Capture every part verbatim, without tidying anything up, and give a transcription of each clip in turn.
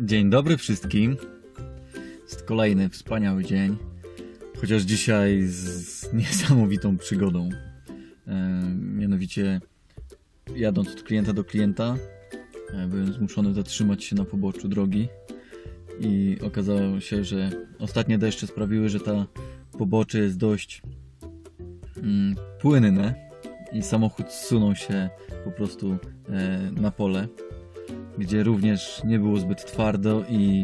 Dzień dobry wszystkim. Jest kolejny wspaniały dzień. Chociaż dzisiaj z niesamowitą przygodą. E, mianowicie jadąc od klienta do klienta e, byłem zmuszony zatrzymać się na poboczu drogi. I okazało się, że ostatnie deszcze sprawiły, że ta pobocze jest dość mm, płynne. I samochód zsunął się po prostu e, na pole, gdzie również nie było zbyt twardo i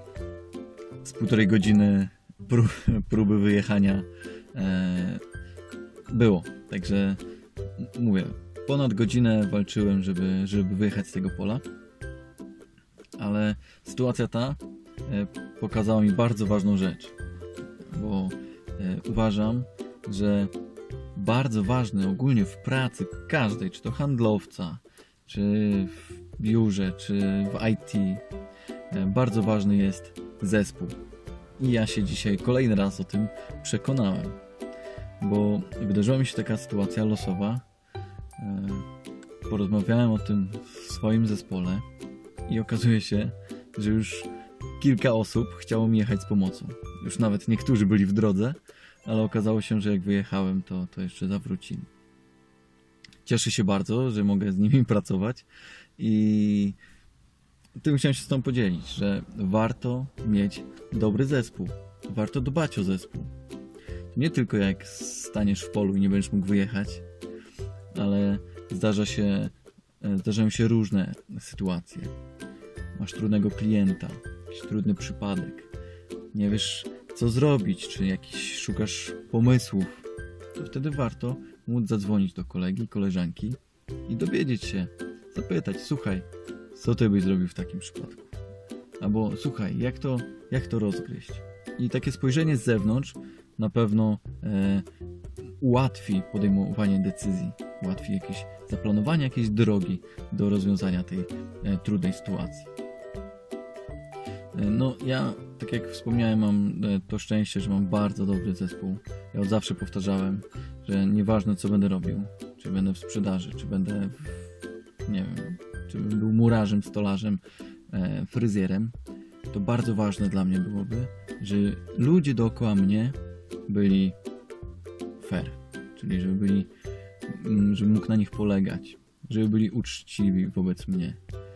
z półtorej godziny prób, próby wyjechania e, było. Także mówię, ponad godzinę walczyłem, żeby, żeby wyjechać z tego pola. Ale sytuacja ta e, pokazała mi bardzo ważną rzecz, bo e, uważam, że bardzo ważne ogólnie w pracy każdej, czy to handlowca, czy w biurze, czy w I T, bardzo ważny jest zespół. I ja się dzisiaj kolejny raz o tym przekonałem, bo wydarzyła mi się taka sytuacja losowa. Porozmawiałem o tym w swoim zespole i okazuje się, że już kilka osób chciało mi jechać z pomocą. Już nawet niektórzy byli w drodze, ale okazało się, że jak wyjechałem, to, to jeszcze zawrócili. Cieszę się bardzo, że mogę z nimi pracować i tym chciałem się z tobą podzielić, że warto mieć dobry zespół. Warto dbać o zespół. To nie tylko jak staniesz w polu i nie będziesz mógł wyjechać, ale zdarza się, zdarzają się różne sytuacje. Masz trudnego klienta, jakiś trudny przypadek, nie wiesz co zrobić, czy jakiś szukasz pomysłów, to wtedy warto móc zadzwonić do kolegi, koleżanki i dowiedzieć się, zapytać, słuchaj, co ty byś zrobił w takim przypadku? Albo słuchaj, jak to, jak to rozgryźć? I takie spojrzenie z zewnątrz na pewno e, ułatwi podejmowanie decyzji, ułatwi jakieś zaplanowanie jakiejś drogi do rozwiązania tej e, trudnej sytuacji. No ja, tak jak wspomniałem, mam to szczęście, że mam bardzo dobry zespół. Ja od zawsze powtarzałem, że nieważne co będę robił, czy będę w sprzedaży, czy będę, w, nie wiem, czy bym był murarzem, stolarzem, e, fryzjerem, to bardzo ważne dla mnie byłoby, że ludzie dookoła mnie byli fair, czyli żeby byli, żebym mógł na nich polegać, żeby byli uczciwi wobec mnie.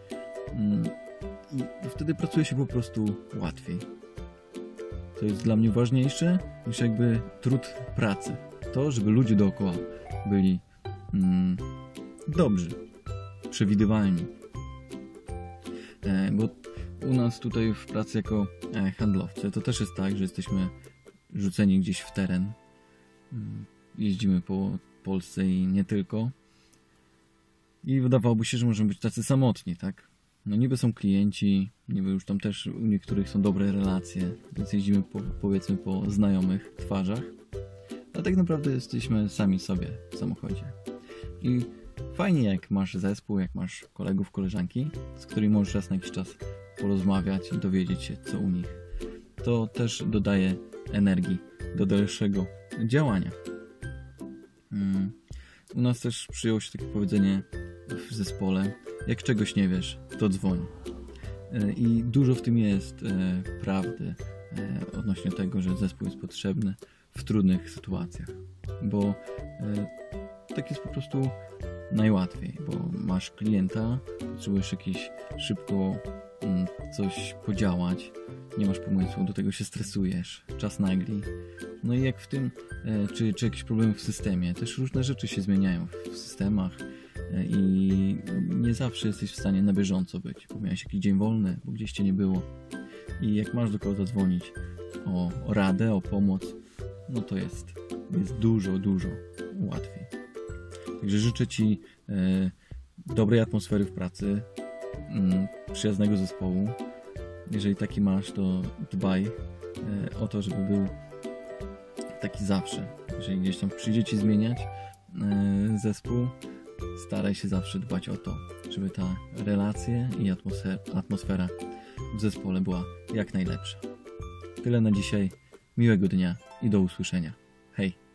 I wtedy pracuje się po prostu łatwiej. To jest dla mnie ważniejsze niż jakby trud pracy. To, żeby ludzie dookoła byli mm, dobrzy, przewidywalni. E, bo u nas tutaj w pracy jako e, handlowcy to też jest tak, że jesteśmy rzuceni gdzieś w teren. Jeździmy po Polsce i nie tylko. I wydawałoby się, że możemy być tacy samotni, tak? No niby są klienci, niby już tam też u niektórych są dobre relacje, więc jeździmy po, powiedzmy po znajomych twarzach, a tak naprawdę jesteśmy sami sobie w samochodzie. I fajnie jak masz zespół, jak masz kolegów, koleżanki, z którymi możesz raz na jakiś czas porozmawiać i dowiedzieć się co u nich. To też dodaje energii do dalszego działania. Hmm. U nas też przyjęło się takie powiedzenie w zespole: jak czegoś nie wiesz, to dzwoń. I dużo w tym jest e, prawdy e, odnośnie tego, że zespół jest potrzebny w trudnych sytuacjach, bo e, tak jest po prostu najłatwiej, bo masz klienta, potrzebujesz jakieś szybko m, coś podziałać, nie masz pomysłu, do tego się stresujesz, czas nagli. No i jak w tym, e, czy, czy jakieś problemy w systemie, też różne rzeczy się zmieniają w systemach, i nie zawsze jesteś w stanie na bieżąco być, bo miałeś jakiś dzień wolny, bo gdzieś cię nie było. I jak masz do kogo zadzwonić o, o radę, o pomoc, no to jest, jest dużo, dużo łatwiej. Także życzę ci e, dobrej atmosfery w pracy, m, przyjaznego zespołu. Jeżeli taki masz, to dbaj e, o to, żeby był taki zawsze. Jeżeli gdzieś tam przyjdzie ci zmieniać e, zespół, staraj się zawsze dbać o to, żeby ta relacja i atmosfera, atmosfera w zespole była jak najlepsza. Tyle na dzisiaj. Miłego dnia i do usłyszenia. Hej!